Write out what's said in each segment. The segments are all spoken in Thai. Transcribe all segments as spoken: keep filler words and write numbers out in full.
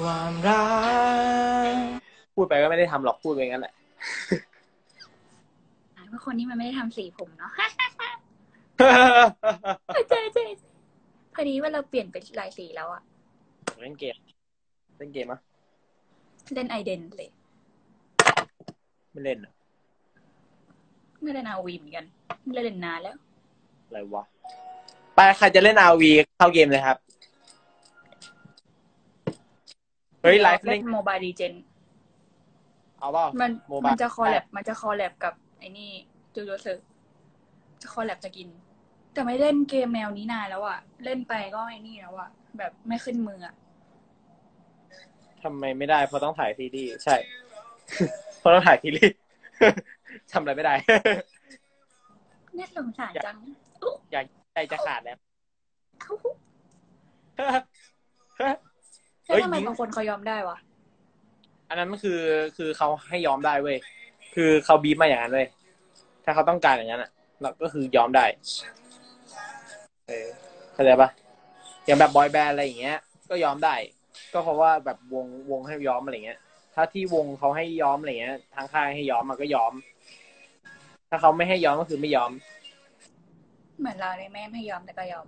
ความรักพูดไปก็ไม่ได้ทำหรอกพูดไปงั้นแหละเพราะคนนี้มันไม่ได้ทำสีผมเนาะเจ๊เจ๊พอดีว่าเราเปลี่ยนไปหลายสีแล้วอะเล่นเกมเล่นเกมอ่ะเล่นไอเดนเลยไม่เล่นอ่ะไม่เล่นอาวีเหมือนกันไม่เล่นนานแล้วอะไรวะไปใครจะเล่น อาร์ วี เข้าเกมเลยครับเฮ้ยไลฟ์เล่นโมบายดีเจนเอาเปล่ามันโมบามันจะคอลแลบมันจะคอลแลบกับไอ้นี่จูโจเซอร์จะคอลแลบจะกินแต่ไม่เล่นเกมแนวนี้นานแล้วอะเล่นไปก็ไอ้นี่แล้วอะแบบไม่ขึ้นมืออะทำไมไม่ได้เพราะต้องถ่ายซีรีส์ใช่เพราะต้องถ่ายซีรีส์ทำอะไรไม่ได้น่าสงสารจังอยากใจจะขาดแล้วแล้วทำไมบางคนเขายอมได้วะอันนั้นมันคือคือเขาให้ยอมได้เว้ยคือเขาบีบมาอย่างนั้นเว้ยถ้าเขาต้องการอย่างนั้นอ่ะเราก็คือยอมได้เออเข้าใจปะอย่างแบบบอยแบนด์อะไรอย่างเงี้ยก็ยอมได้ก็เพราะว่าแบบวงวงให้ยอมอะไรเงี้ยถ้าที่วงเขาให้ยอมอะไรเงี้ยทางค่ายให้ยอมมันก็ยอมถ้าเขาไม่ให้ยอมก็คือไม่ยอมเหมือนเราเลยแม่ไม่ยอมแต่ก็ยอม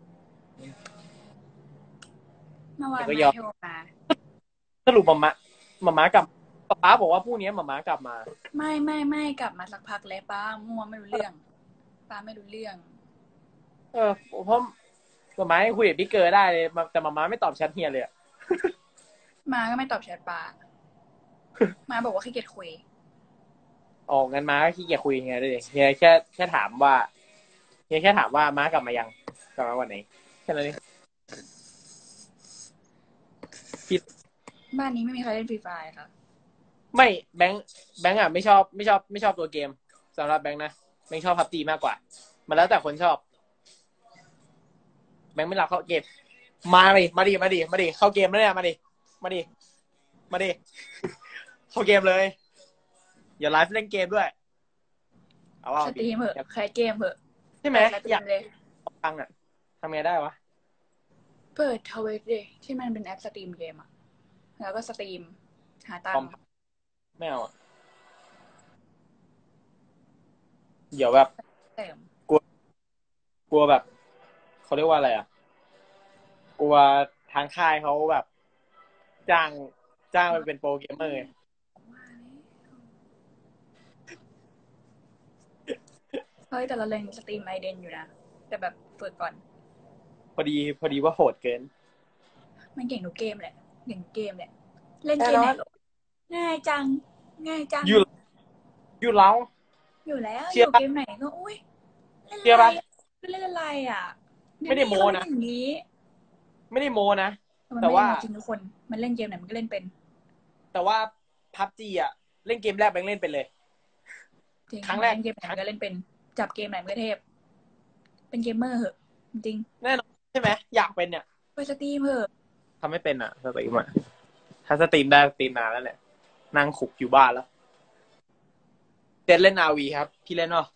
เมื่อวานมาโทรมาสรุปมามะมาม้ากลับป้าบอกว่าพรุ่งนี้มาม้ากลับมาไม่ไม่ไม่กลับมาสักพักแล้วป้ามั่วไม่รู้เรื่องป้าไม่รู้เรื่องเออเพราะมาม้าคุยกับพี่เกอร์ได้เลยแต่มาม้าไม่ตอบแชทเฮียเลยมาก็ไม่ตอบแชทป้ามาบอกว่าขี้เกียจคุยอ๋องั้นม้าก็ขี้เกียจคุยไงเลยเฮียแค่แค่ถามว่าเฮียแค่ถามว่าม้ากลับมายังกลับมาวันไหนแค่นั้นเองบ้านนี้ไม่มีใครเล่นฟรีไฟร์ค่ะไม่แบงค์แบงค์อ่ะไม่ชอบไม่ชอบไม่ชอบตัวเกมสำหรับแบงค์นะแบงค์ชอบพับจีมากกว่ามันแล้วแต่คนชอบแบงค์ไม่รักเข้าเกมมาดิมาดิมาดิมาดิเข้าเกมแล้วเนี่ยมาดิมาดิมาดิเข้าเกมเลยอย่าไลฟ์เล่นเกมด้วยเอาเอาสตรีมเหอะใครเกมเหอะใช่ไหมอยากเลยฟังอ่ะทำไงได้วะเปิดทวิตดิที่มันเป็นแอปสตรีมเกมอะแล้วก็สตรีมหาตังค์ไม่เอาอ่ะเดี๋ยวแบบกลัวกลัวแบบเขาเรียกว่าอะไรอ่ะกลัวทางค่ายเขาแบบจ้างจ้างไปเป็นโปรเกมเมอร์เฮ้ยแต่เราเล่นสตรีมไอเดนอยู่นะแต่แบบฝึกก่อนพอดีพอดีว่าโหดเกินมันเก่งทุกเกมแหละเก่งทุกเกมแหละเล่นเกมไหนง่ายจังง่ายจังอยู่อยู่แล้วอยู่แล้วอยู่เกมไหนก็อุ้ยเล่นอะไรเล่นอะไรอ่ะไม่ได้โมนะอย่างนี้ไม่ได้โมนะแต่ว่าจริงทุกคนมันเล่นเกมไหนมันก็เล่นเป็นแต่ว่าพับจีอ่ะเล่นเกมแรกแบงเล่นเป็นเลยครั้งแรกเล่นเกมไหนมันก็เล่นเป็นจับเกมไหนมันก็เทพเป็นเกมเมอร์เหอะจริงแน่นอนใช่ไหมอยากเป็นเนี่ยไปสตรีมเหอะทำไม่เป็นอ่ะสตรีมอ่ะถ้าสตรีมได้สตรีมนานแล้วแหละนั่งขุกอยู่บ้านแล้วเจนเล่น อาร์ วี ครับพี่เล่นเนาะ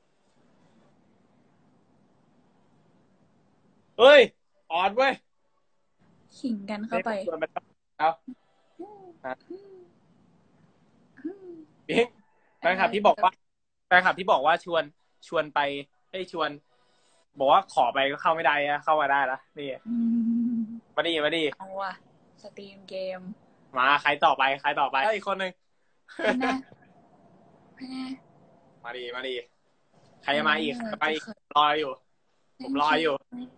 เฮ้ยอ่อนเว้ยขิงกันเข้าไปเอาพิงแฟนคลับที่บอกว่าแฟนคลับที่บอกว่าชวนชวนไปให้ชวนบอกว่าขอไปก็เข้าไม่ได้อะเข้ามาได้ละนี่มาดิมาดิเอาว่ะสตรีมเกมมาใครต่อไปใครต่อไปอีกคนนึงนะมาดิมาดิใครจะมาอีกไปรออยู่ผมรออยู่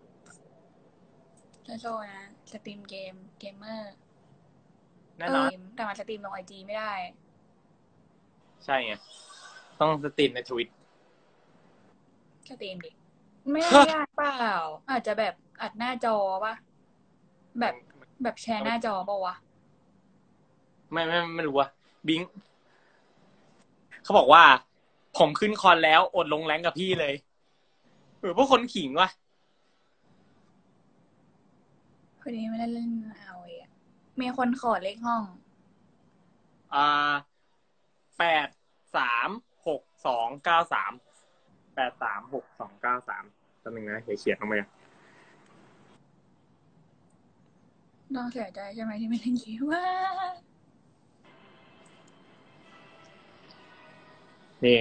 โซนะสตรีมเกมเกมเมอร์แน่นอนแต่มาสตรีมลงไอจีไม่ได้ใช่ไงต้องสตรีมในทวิตสตรีมดิไม่ยากเปล่าอาจจะแบบอัดหน้าจอป่ะแบบแบบแชร์หน้าจอป่ะวะไม่ไม่ไม่รู้อะบิงเขาบอกว่าผมขึ้นคอนแล้วอดลงแรงกับพี่เลยเออพวกคนขิงว่ะคนนี้ไม่ได้เล่นเอาเองมีคนขอเลขห้องอ่าแปดสามหกสองเก้าสามแปดสามหกสองเก้าสามตัวหนึ่งนะเขียนลงไปต้องเสียใจใช่ไหมที่ไม่เล่นเกมว่านี่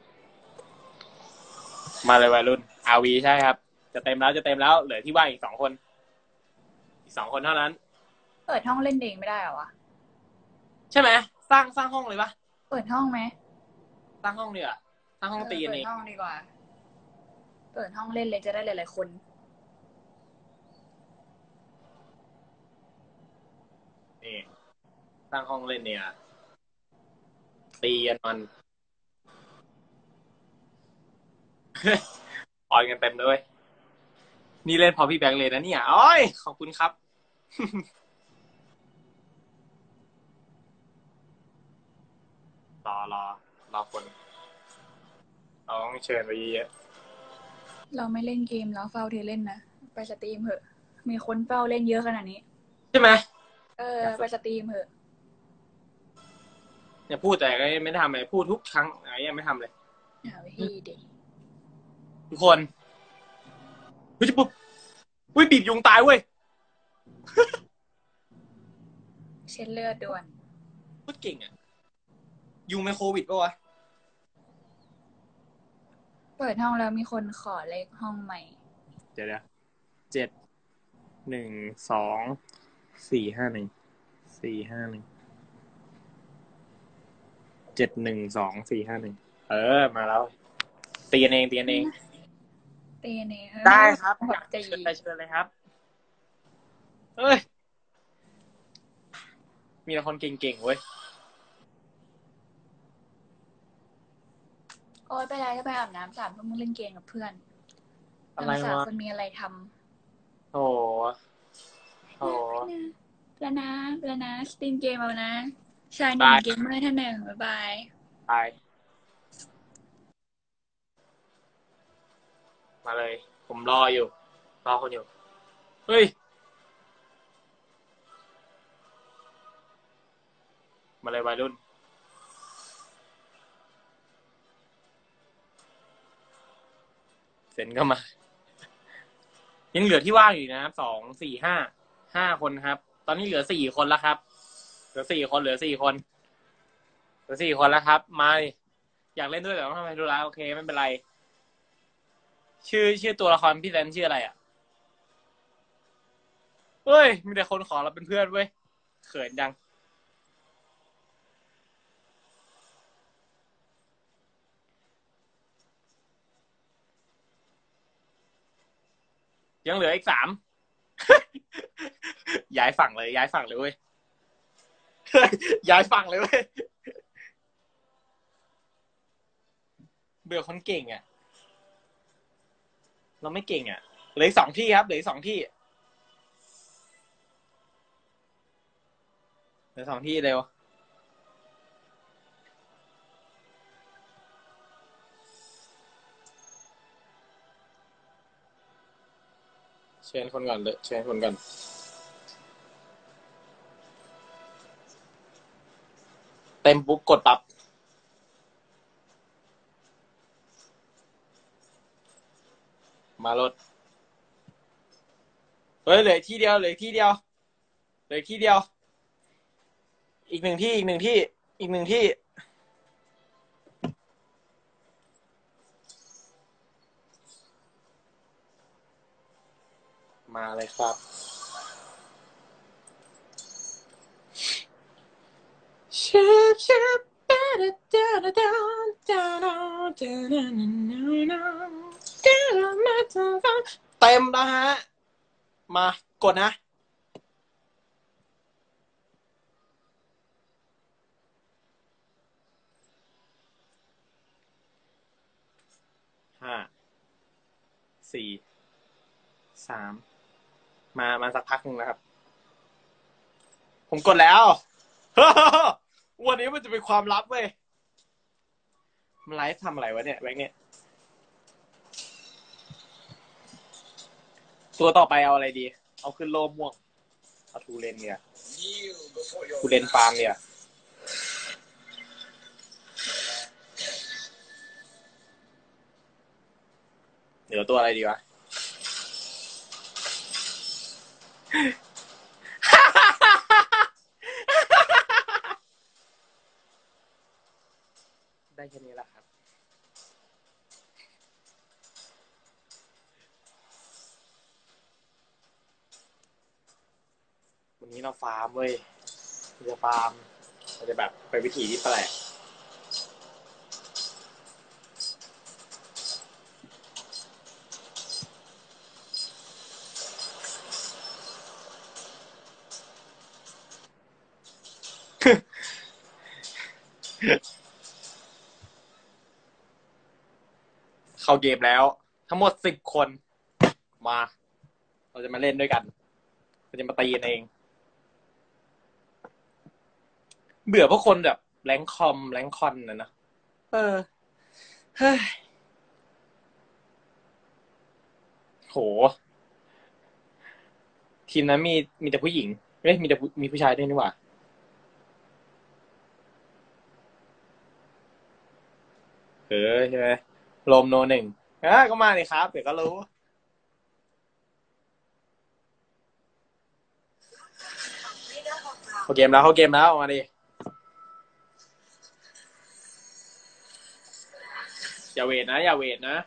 มาเลยวัยรุ่นอาวีใช่ครับจะเต็มแล้วจะเต็มแล้วเหลือที่ว่างอีกสองคนอีกสองคนเท่านั้นเปิดห้องเล่นเองไม่ได้เหรอวะใช่ไหมสร้างสร้างห้องเลยปะเปิดห้องไหมสร้างห้องดีอ่ะสร้างห้องตีกันเองเปิดห้องดีกว่าเปิดห้องเล่นเลยจะได้หลายๆคนนี่สร้างห้องเล่นเนี่ยตีกันมันออนกันเต็มเลยนี่เล่นพอพี่แบงค์เลยนะเนี่ยอ้อยขอบคุณครับรอรอรอคนเราต้องเชิญไปเยอะเราไม่เล่นเกมแล้วเฝ้าเธอเล่นนะไปสตรีมเถอะมีคนเฝ้าเล่นเยอะขนาดนี้ใช่ไหมเออไปสตรีมเถอะเนี่ยพูดแต่ก็ไม่ทำเลยพูดทุกครั้งอะไรยังไม่ทำเลยหาวิธีเด็กทุกคนเฮ้ยปุ๊บอุ้ยบีบยุงตายเว้ยเช็ดเลือดด่วนพูดเก่งอ่ะยุงไม่โควิดปะวะเปิดห้องแล้วมีคนขอเลขห้องใหม่เดี๋ยวเดี๋ยวเจ็ดหนึ่งสองสี่ห้าหนึ่งสี่ห้าหนึ่งเจ็ดหนึ่งสองสี่ห้าหนึ่งเออมาแล้วตีกันเองตีกันเองตีเน่ได้ครับอยากจะเชิญยิงเลยเชิญเลยครับเอ้ยมีแต่คนเก่งๆเว้ยโอ้ยไปไรก็ไปอาบน้ำสามทุ่มมึงเล่นเกมกับเพื่อนอะไรวะคนมีอะไรทโอ้โหแล้วนะแล้วนะสตรีมเกมเอานะชายหนึ่งเกมเมอร์ท่านหนึ่งบ๊ายบายไปมาเลยผมรออยู่รอคนอยู่เฮ้ยมาเลยวัยรุ่นเซ็นก็มายังเหลือที่ว่างอยู่นะครับสองสี่ห้าห้าคนครับตอนนี้เหลือสี่คนแล้วครับเหลือสี่คนเหลือสี่คนเหลือสี่คนแล้วครับมาอยากเล่นด้วยแต่ต้องทำให้ดูแลโอเคไม่เป็นไรชื่อชื่อตัวละครพี่แซนชื่ออะไรอ่ะเฮ้ยมีแต่คนขอเราเป็นเพื่อนเว้ยเขินจังยังเหลืออีกสามย้ายฝั่งเลยย้ายฝั่งเลยเว้ยย้ายฝั่งเลยเว้ยเบื่อคนเก่งอ่ะเราไม่เก่งอ่ะเหลืออีกสองที่ครับเหลืออีกสองที่เหลือสองที่เร็วเชิญคนก่อนเลยเชิญคนก่อนเต็มปุ๊บกดปั๊บมารถเฮ้ยเหลือที่เดียวเหลือที่เดียวเหลือที่เดียวอีกหนึ่งที่อีกหนึ่งที่อีกหนึ่งที่มาเลยครับชิบชิบเต็มแล้วฮะมากดนะห้าสี่สามมามาสักพักหนึ่งนะครับผมกดแล้ววันนี้มันจะเป็นความลับเว้ยมันไลฟ์ทำอะไรวะเนี่ยแบงค์เนี่ยตัวต่อไปเอาอะไรดีเอาขึ้นโลม่วงเอาทูเลนเนี่ยทูเลนฟาร์มเนี่ยเหลือตัวอะไรดีวะได้แค่นี้แหละครับวันนี้เราฟาร์มเว้ยเราจะฟาร์มเราจะแบบไปวิธีที่แปลกเข้าเกมแล้วทั้งหมดสิบคนมาเราจะมาเล่นด้วยกันเราจะมาตีกันเองเบื่อพวกคนแบบแรงคอมแรงคอนนะนะเออเฮ้ยโหทีมนั้นมีมีแต่ผู้หญิงเอ้ยมีแต่มีผู้ชายด้วยนี่หว่าเออใช่ไหมโรมโนหนึ่งอ่ะก็มาเลยครับเดี๋ยวก็รู้เข้าเกมแล้วเข้าเกมแล้วมาดิอย่าเวทนะอย่าเวทนะ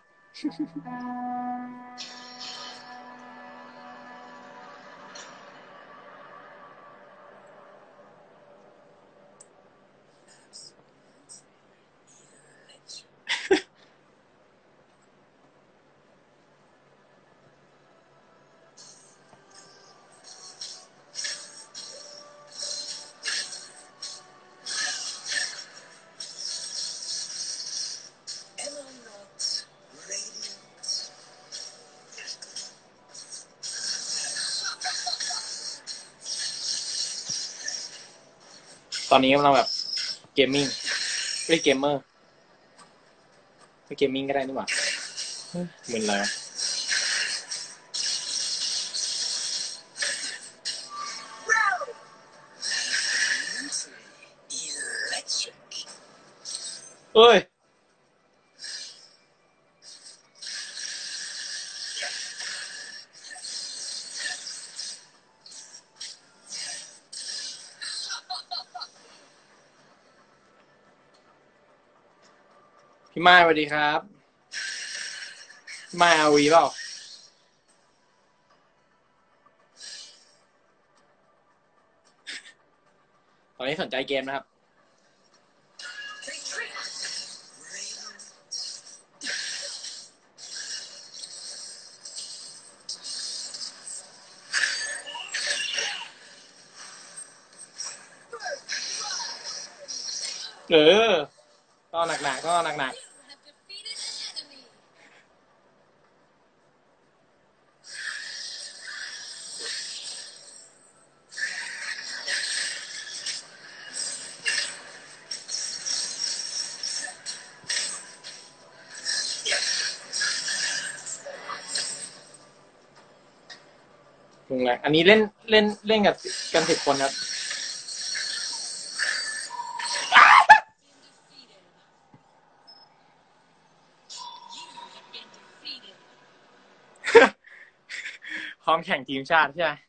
ตอนนี้กำลังแบบเกมมิ่งไม่เกมเมอร์ไม่เกมมิ่งก็ได้นี่หว่ามึนเลยเอ้ยพี่ไม้สวัสดีครับพี่ไม้อาวีเปล่าตอนนี้สนใจเกมนะครับเออก็หนักๆก็หนักๆมึงแหละอันนี้เล่นเล่นเล่นกับกันสิบคนครับพร้อมแข่งทีมชาติใช่ไหม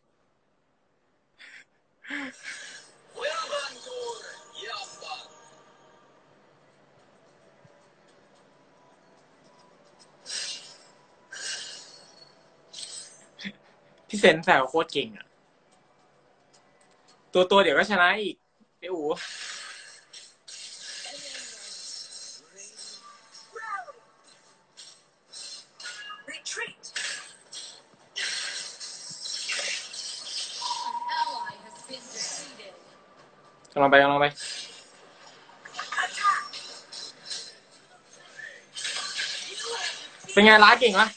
พี่เซนแซวโคตรเก่งอ่ะตัวตัวเดี๋ยวก็ชนะอีกไอ้อู๋กำลังไปกำลังไปเป็นไงล้าเก่งวะ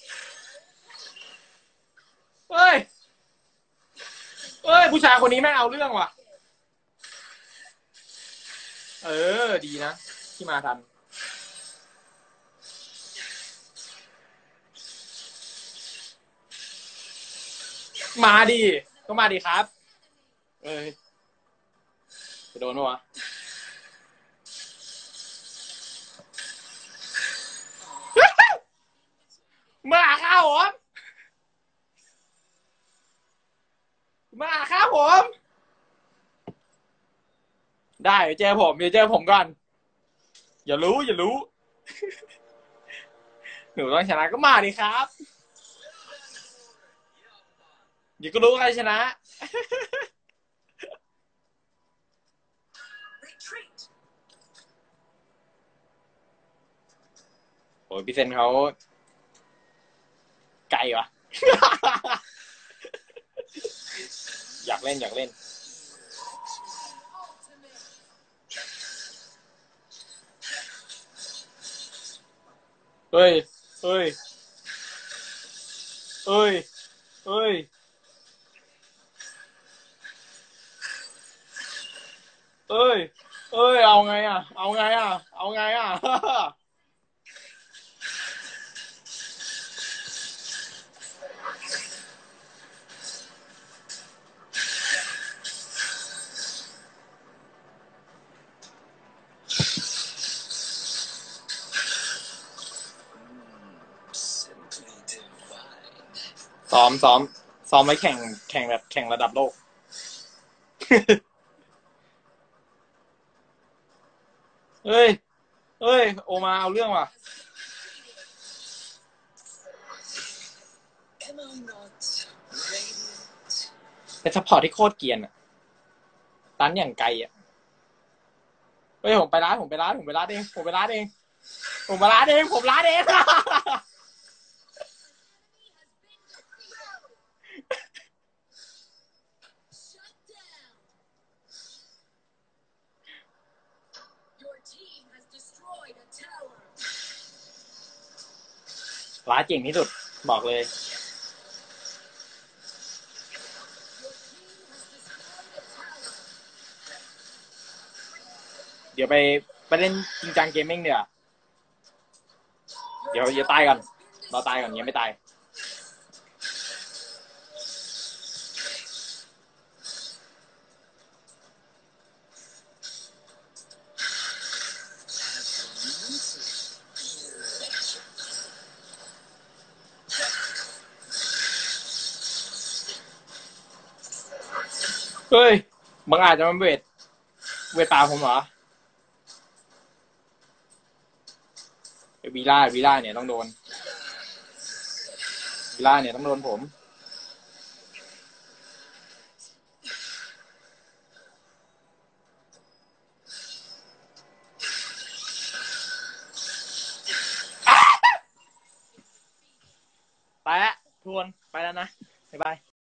เฮ้ยเอ้ยผู้ชายคนนี้แม่งเอาเรื่องว่ะเออดีนะที่มาทันมาดิก็มาดิครับเอ้ยจะโดนปะวะมาข้าวผมมาข้าวผมได้เดี๋ยวเจอผมเดี๋ยวเจอผมก่อนอย่ารู้ อย่ารู้ หนูต้องชนะก็มาดิครับเดี๋ยวก็รู้ใครชนะ โอ้ยพี่เซนเขาไกลวะ อยากเล่นอยากเล่นเฮ้ยเฮ้ยเฮ้ยเฮ้ยเอ้ยเอ้ยเอาไงอ่ะเอาไงอ่ะเอาไงอ่ะ ซ้อมซ้อมซ้อมไว้แข่งแข่งแบบแข่งระดับโลก เฮ้ยเฮ้ยโอมาเอาเรื่องว่ะเป็นซัพพอร์ตที่โคตรเกรียนอ่ะตันอย่างไกลอ่ะเฮ้ยผมไปร้านผมไปร้านผมไปร้านเองผมไปร้านเองผมไปร้านเองผมร้านเอง ร้านเก่งที่สุดบอกเลยเดี๋ยวไปไปเล่นจริงจังเกมมิ่งเดี๋ยวเดี๋ยวเดี๋ยวตายก่อนเราตายก่อนยังไม่ตายเฮ้ยบางอาจจะมันเวทเวทตาผมเหรอวีล่าวีล่าเนี่ยต้องโดนวีล่าเนี่ยต้องโดนผมไปละทุกคนไปแล้วนะบ๊ายบาย